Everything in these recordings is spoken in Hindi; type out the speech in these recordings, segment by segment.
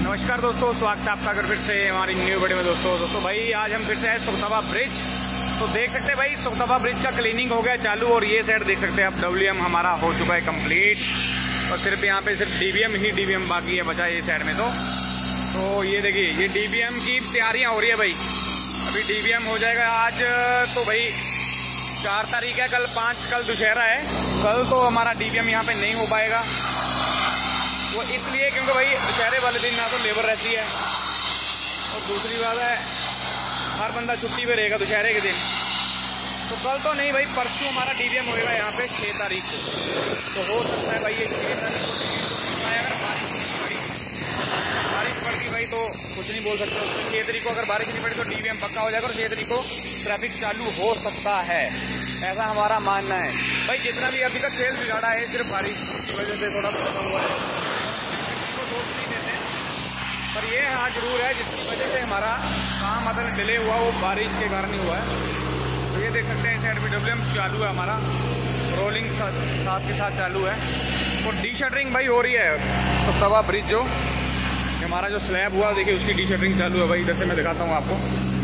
नमस्कार दोस्तों, स्वागत है आपका फिर से हमारी न्यू वीडियो में। दोस्तों भाई आज हम फिर से आए सुखतावा ब्रिज। तो देख सकते हैं भाई सुखतावा ब्रिज का क्लीनिंग हो गया चालू, और ये साइड देख सकते हैं आप WM हमारा हो चुका है कंप्लीट, और सिर्फ यहाँ पे सिर्फ DBM बाकी है बचा ये साइड में। तो ये देखिए ये DBM की तैयारियां हो रही है भाई। अभी DBM हो जाएगा आज। तो भाई 4 तारीख है, कल 5 कल दुशहरा है। कल तो हमारा DBM यहाँ पे नहीं हो पाएगा, वो इसलिए क्योंकि भाई दुशहरे वाले दिन ना तो लेबर रहती है, और दूसरी बात है हर बंदा छुट्टी पे रहेगा दुशहरे के दिन। तो कल तो नहीं भाई, परसों हमारा DBM होएगा यहाँ पे 6 तारीख को। तो हो सकता है भाई ये 6 तारीख को अगर बारिश पड़ गई भाई तो कुछ नहीं बोल सकते। 6 तारीख को अगर बारिश नहीं पड़ी तो DBM पक्का हो जाएगा, और 6 तारीख को ट्रैफिक चालू हो सकता है, ऐसा हमारा मानना है भाई। जितना भी अभी तक सेल बिगाड़ा है सिर्फ बारिश की वजह से थोड़ा प्रॉब्लम हुआ है, पर ये हाँ जरूर है जिसकी वजह से हमारा काम मतलब डिले हुआ वो बारिश के कारण ही हुआ है। तो ये देख सकते हैं साइड में WM चालू है हमारा, रोलिंग साथ के साथ चालू है, और डी शटरिंग भाई हो रही है। सुखतावा ब्रिज जो हमारा जो स्लैब हुआ देखिए उसकी डी शटरिंग चालू है भाई। इधर से मैं दिखाता हूँ आपको।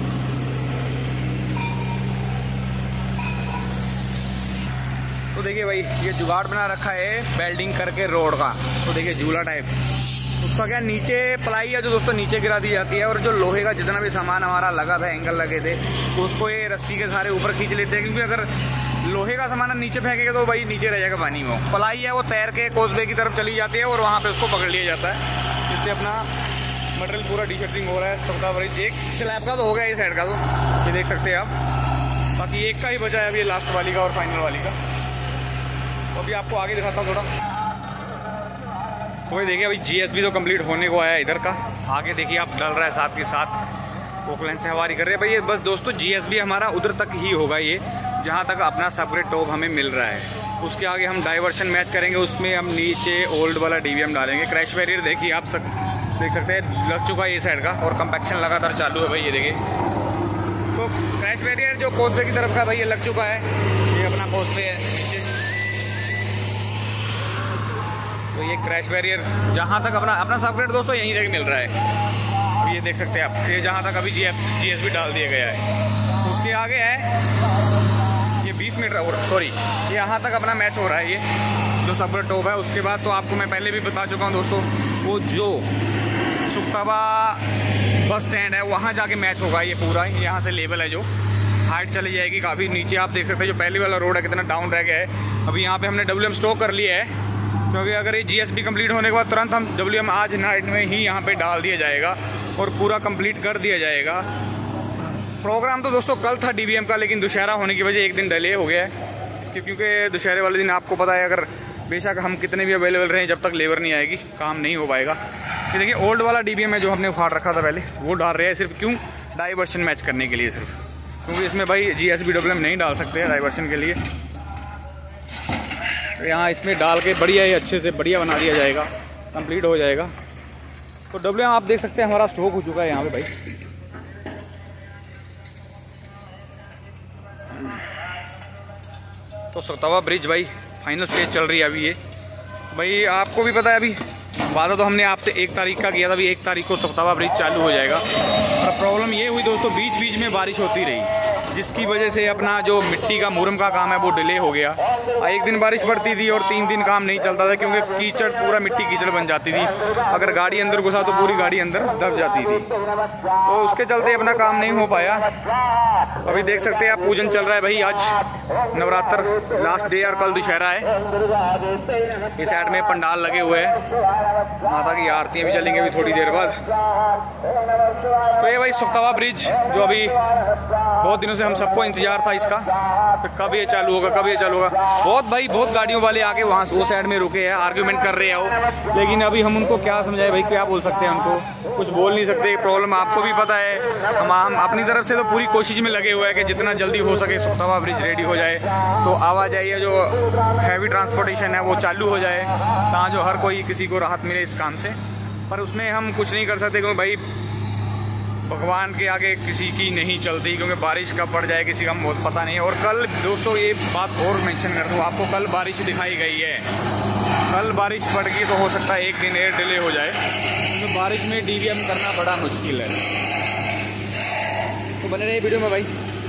तो देखिए भाई ये जुगाड़ बना रखा है वेल्डिंग करके रोड का। तो देखिए झूला टाइप उसका क्या नीचे प्लाई है जो दोस्तों नीचे गिरा दी जाती है, और जो लोहे का जितना भी सामान हमारा लगा था एंगल लगे थे तो उसको ये रस्सी के सहारे ऊपर खींच लेते हैं, क्योंकि अगर लोहे का सामान नीचे फेंकेगा तो भाई नीचे रह जाएगा पानी में। प्लाई है वो तैर के कोसबे की तरफ चली जाती है और वहाँ पे उसको पकड़ लिया जाता है, जिससे अपना मटेरियल पूरा डी शटरिंग हो रहा है। सुखतावा ब्रिज एक स्लैब का तो हो गया इस साइड का, तो ये देख सकते हैं आप। बाकी एक का ही बचा है अभी लास्ट वाली का और फाइनल वाली का। तो अभी आपको आगे दिखाता हूँ थोड़ा। तो देखिए अभी GSB तो कंप्लीट होने को आया है इधर का। आगे देखिए आप डल रहा है साथ के साथ पोकलैंड से हवारी कर रहे हैं भाई। ये बस दोस्तों GSB हमारा उधर तक ही होगा, ये जहाँ तक अपना सेपरेट टॉप हमें मिल रहा है। उसके आगे हम डाइवर्शन मैच करेंगे, उसमें हम नीचे ओल्ड वाला DBM डालेंगे। क्रैश बैरियर देखिए आप देख सकते हैं लग चुका है ये साइड का, और कंपैक्शन लगातार चालू है भाई। ये देखिए तो क्रैश बैरियर जो कोसबे की तरफ का भाई ये लग चुका है, ये अपना कोसबे है नीचे। तो ये क्रैश बैरियर जहाँ तक अपना सेपरेट दोस्तों यहीं तक मिल रहा है। अब ये देख सकते हैं आप, ये जहाँ तक अभी GSB डाल दिया गया है। उसके आगे है ये 20 मीटर और सॉरी यहाँ तक अपना मैच हो रहा है ये जो सेपरेट टॉप है। उसके बाद तो आपको मैं पहले भी बता चुका हूँ दोस्तों, वो जो सुखतावा बस स्टैंड है वहाँ जाके मैच होगा ये पूरा। यहाँ से लेवल है जो हाइट चली जाएगी काफ़ी नीचे। आप देख सकते हैं जो पहले वाला रोड है कितना डाउन रह गया है। अभी यहाँ पे हमने WM स्टॉक कर लिया है, क्योंकि अगर ये GSB कंप्लीट होने के बाद तुरंत हम WM आज नाइट में ही यहाँ पे डाल दिया जाएगा और पूरा कंप्लीट कर दिया जाएगा। प्रोग्राम तो दोस्तों कल था DBM का, लेकिन दुशहरा होने की वजह एक दिन डिले हो गया है, क्योंकि दुशहरे वाले दिन आपको पता है अगर बेशक हम कितने भी अवेलेबल रहें जब तक लेबर नहीं आएगी काम नहीं हो पाएगा। ये देखिए ओल्ड वाला DBM है जो हमने उखाड़ रखा था पहले, वो डाल रहे हैं सिर्फ क्यों डाइवर्शन मैच करने के लिए सिर्फ, क्योंकि इसमें भाई GSB WM नहीं डाल सकते डाइवर्शन के लिए। तो यहाँ इसमें डाल के बढ़िया ही अच्छे से बढ़िया बना दिया जाएगा, कंप्लीट हो जाएगा। तो WM आप देख सकते हैं हमारा स्टॉक हो चुका है यहाँ पे भाई। तो सुखतावा ब्रिज भाई फाइनल स्टेज चल रही है अभी। ये भाई आपको भी पता है अभी वादा तो हमने आपसे 1 तारीख का किया था, अभी 1 तारीख को सुखतावा ब्रिज चालू हो जाएगा। पर प्रॉब्लम ये हुई दोस्तों बीच बीच में बारिश होती रही, जिसकी वजह से अपना जो मिट्टी का मुरम का काम है वो डिले हो गया। एक दिन बारिश पड़ती थी और 3 दिन काम नहीं चलता था, क्योंकि कीचड़ पूरा मिट्टी कीचड़ बन जाती थी। अगर गाड़ी अंदर घुसा तो पूरी गाड़ी अंदर दब जाती थी, तो उसके चलते अपना काम नहीं हो पाया। अभी देख सकते हैं आप पूजन चल रहा है भाई। आज नवरात्र लास्ट डे और कल दुशहरा है। इस साइड में पंडाल लगे हुए हैं, माता की आरतियां भी चलेंगी अभी थोड़ी देर बाद। तो ये भाई सुखतावा ब्रिज जो अभी बहुत दिनों से हम सबको इंतजार था इसका, तो कब ये चालू होगा कब ये चालू होगा। बहुत गाड़ियों वाले आके वहाँ वो साइड में रुके हैं, आर्ग्यूमेंट कर रहे हैं वो, लेकिन अभी हम उनको क्या समझाए भाई, क्या बोल सकते हैं उनको, कुछ बोल नहीं सकते। प्रॉब्लम आपको भी पता है, हम अपनी तरफ से तो पूरी कोशिश में लगे हुए हैं कि जितना जल्दी हो सके सुखतावा ब्रिज रेडी हो जाए, तो आवाजाही जो हैवी ट्रांसपोर्टेशन है वो चालू हो जाए, ताकि जो हर कोई किसी को राहत मिले इस काम से। पर उसमें हम कुछ नहीं कर सकते, क्योंकि भाई भगवान के आगे किसी की नहीं चलती, क्योंकि बारिश कब पड़ जाए किसी का बहुत पता नहीं। और कल दोस्तों एक बात और मेंशन कर दूं आपको, कल बारिश दिखाई गई है। कल बारिश पड़ गई तो हो सकता है 1 दिन एयर डिले हो जाए, तो बारिश में DVM करना बड़ा मुश्किल है। तो बने रहे वीडियो में भाई।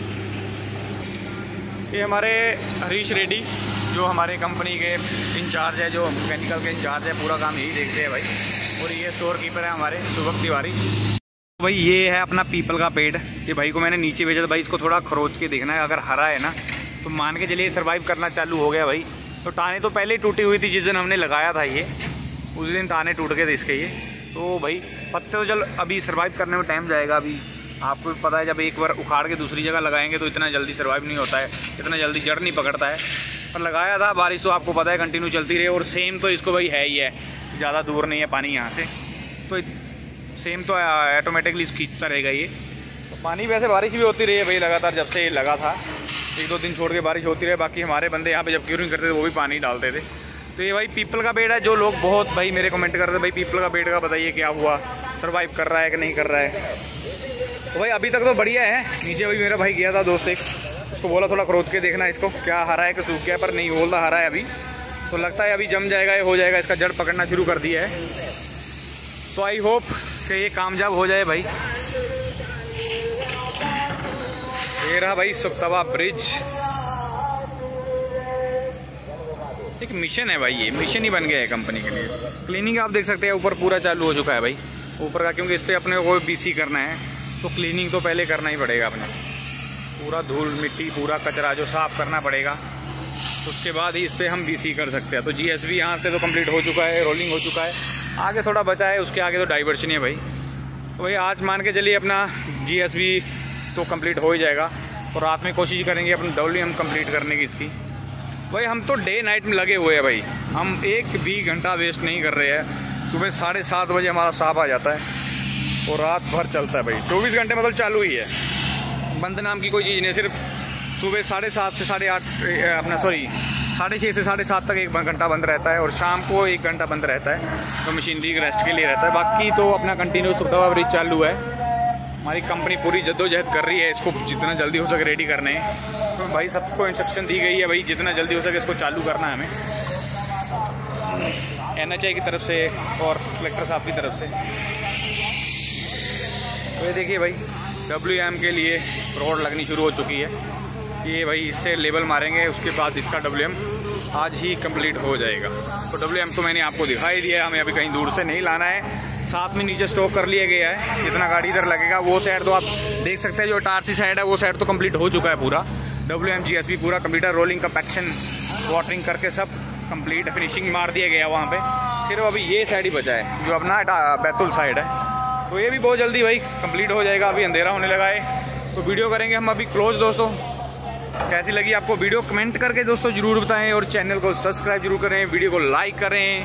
ये हमारे हरीश रेड्डी जो हमारे कंपनी के इंचार्ज है, जो मैकेनिकल के इंचार्ज है, पूरा काम यही देखते हैं भाई। और ये स्टोर कीपर है हमारे शुभक तिवारी भाई। ये है अपना पीपल का पेड़। ये भाई को मैंने नीचे भेजा था भाई, इसको थोड़ा खरोच के देखना है, अगर हरा है ना तो मान के चलिए सर्वाइव करना चालू हो गया भाई। तो टाने तो पहले ही टूटी हुई थी जिस दिन हमने लगाया था, ये उस दिन टाने टूट गए थे इसके। ये तो भाई पत्ते तो चल अभी सर्वाइव करने में टाइम जाएगा। अभी आपको पता है जब एक बार उखाड़ के दूसरी जगह लगाएंगे तो इतना जल्दी सर्वाइव नहीं होता है, इतना जल्दी जड़ नहीं पकड़ता है। पर लगाया था, बारिश तो आपको पता है कंटिन्यू चलती रही। और सेम तो इसको भाई है ही है, ज़्यादा दूर नहीं है पानी यहाँ से, तो सेम तो ऑटोमेटिकली खींचता रहेगा ये। तो पानी वैसे बारिश भी होती रही है भाई लगातार, जब से ये लगा था 1-2 दिन छोड़ के बारिश होती रही। बाकी हमारे बंदे यहाँ पे जब क्यूरिंग करते थे वो भी पानी डालते थे। तो ये भाई पीपल का पेड़ है। जो लोग बहुत भाई मेरे कमेंट करते थे भाई पीपल का पेड़ का बताइए क्या हुआ, सर्वाइव कर रहा है कि नहीं कर रहा है। तो भाई अभी तक तो बढ़िया है। नीचे भाई मेरा भाई गया था दोस्त एक, उसको बोला थोड़ा खरोद के देखना इसको क्या हरा है कि सूख गया, पर नहीं बोलता हरा है अभी। तो लगता है अभी जम जाएगा, ये हो जाएगा, इसका जड़ पकड़ना शुरू कर दिया है। तो आई होप कि ये कामयाब हो जाए भाई। ये रहा भाई सुक्तवा ब्रिज। एक मिशन है भाई, ये मिशन ही बन गया है कंपनी के लिए। क्लीनिंग आप देख सकते हैं ऊपर पूरा चालू हो चुका है भाई ऊपर का, क्योंकि इस पर अपने को BC करना है तो क्लीनिंग तो पहले करना ही पड़ेगा अपने। पूरा धूल मिट्टी पूरा कचरा जो साफ करना पड़ेगा, उसके बाद ही इस पर हम BC कर सकते हैं। तो GSB यहाँ से तो कंप्लीट हो चुका है, रोलिंग हो चुका है, आगे थोड़ा बचा है, उसके आगे तो डाइवर्शन है भाई। तो भाई आज मान के चलिए अपना GSB तो कंप्लीट हो ही जाएगा। और रात में कोशिश करेंगे अपनी WM कंप्लीट करने की इसकी। भाई हम तो डे नाइट में लगे हुए हैं भाई, हम एक भी घंटा वेस्ट नहीं कर रहे हैं। सुबह 7:30 बजे हमारा स्टाफ आ जाता है और रात भर चलता है भाई, 24 घंटे मतलब चालू ही है। बंद नाम की कोई चीज़ नहीं, सिर्फ सुबह 7:30 से 8:30 अपना 6:30 से 7:30 तक 1 घंटा बंद रहता है, और शाम को 1 घंटा बंद रहता है, तो मशीनरी के रेस्ट के लिए रहता है। बाकी तो अपना कंटिन्यू सुक्तवा ब्रिज चालू है। हमारी कंपनी पूरी जद्दोजहद कर रही है इसको जितना जल्दी हो सके रेडी करने। तो भाई सबको इंस्ट्रक्शन दी गई है भाई जितना जल्दी हो सके इसको चालू करना है हमें, NHI की तरफ से और कलेक्टर साहब की तरफ से। तो ये देखिए भाई WM के लिए रोड लगनी शुरू हो चुकी है। ये भाई इससे लेबल मारेंगे, उसके बाद इसका WM आज ही कंप्लीट हो जाएगा। तो WM तो मैंने आपको दिखाई दिया है, हमें अभी कहीं दूर से नहीं लाना है, साथ में नीचे स्टॉक कर लिया गया है। जितना गाड़ी इधर लगेगा वो साइड तो आप देख सकते हैं, जो टारसी साइड है वो साइड तो कंप्लीट हो चुका है पूरा। WM GSB पूरा कंप्लीट है, रोलिंग कंपैक्शन वाटरिंग करके सब कंप्लीट फिनिशिंग मार दिया गया वहाँ पे। सिर्फ अभी ये साइड ही बचा है जो अपना बैतुल साइड है, तो ये भी बहुत जल्दी भाई कंप्लीट हो जाएगा। अभी अंधेरा होने लगा है तो वीडियो करेंगे हम अभी क्लोज। दोस्तों कैसी लगी आपको वीडियो कमेंट करके दोस्तों जरूर बताएं, और चैनल को सब्सक्राइब जरूर करें, वीडियो को लाइक करें।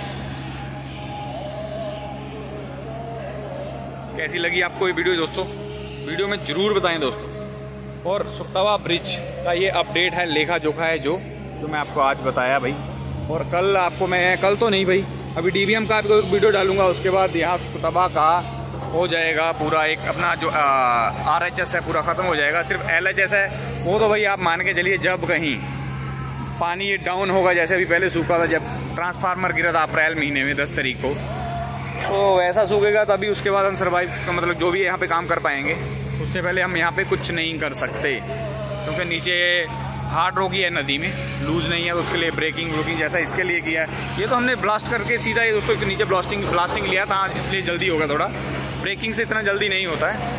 कैसी लगी आपको ये वीडियो दोस्तों, वीडियो में जरूर बताएं दोस्तों। और सुक्तवा ब्रिज का ये अपडेट है, लेखा जोखा है जो मैं आपको आज बताया भाई। और कल आपको मैं, कल तो नहीं भाई, अभी DVM का आपको वीडियो डालूंगा, उसके बाद यहाँ सुक्तवा का हो जाएगा पूरा। एक अपना जो RHS है पूरा खत्म हो जाएगा, सिर्फ LHS है वो तो भाई आप मान के चलिए जब कहीं पानी ये डाउन होगा, जैसे अभी पहले सूखा था जब ट्रांसफार्मर गिरा था अप्रैल महीने में 10 तारीख को, तो वैसा सूखेगा तभी उसके बाद हम सर्वाइव मतलब जो भी यहाँ पे काम कर पाएंगे। उससे पहले हम यहाँ पे कुछ नहीं कर सकते, क्योंकि नीचे हार्ड रॉक ही है, नदी में लूज नहीं है, तो उसके लिए ब्रेकिंग जैसा इसके लिए किया है। ये तो हमने ब्लास्ट करके सीधा ये दोस्तों नीचे ब्लास्टिंग लिया था, इसलिए जल्दी होगा थोड़ा, ब्रेकिंग से इतना जल्दी नहीं होता है।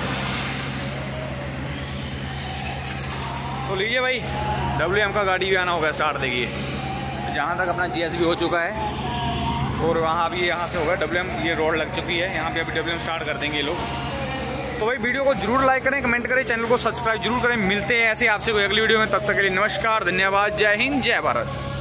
तो लीजिए भाई WM का गाड़ी भी आना होगा स्टार्ट। देखिए जहाँ तक अपना GSB हो चुका है, और वहाँ भी यहाँ से होगा WM, ये रोड लग चुकी है, यहाँ पे अभी WM स्टार्ट कर देंगे ये लोग। तो भाई वीडियो को जरूर लाइक करें, कमेंट करें, चैनल को सब्सक्राइब जरूर करें। मिलते हैं ऐसे आपसे कोई अगली वीडियो में, तब तक के लिए नमस्कार, धन्यवाद, जय हिंद, जय भारत।